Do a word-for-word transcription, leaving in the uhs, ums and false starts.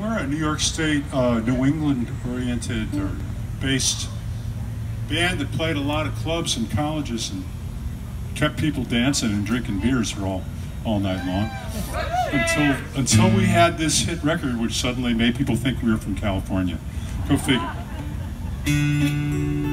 We're a New York State, uh, New England-oriented or based band that played a lot of clubs and colleges and kept people dancing and drinking beers for all all night long until until we had this hit record, which suddenly made people think we were from California. Go figure.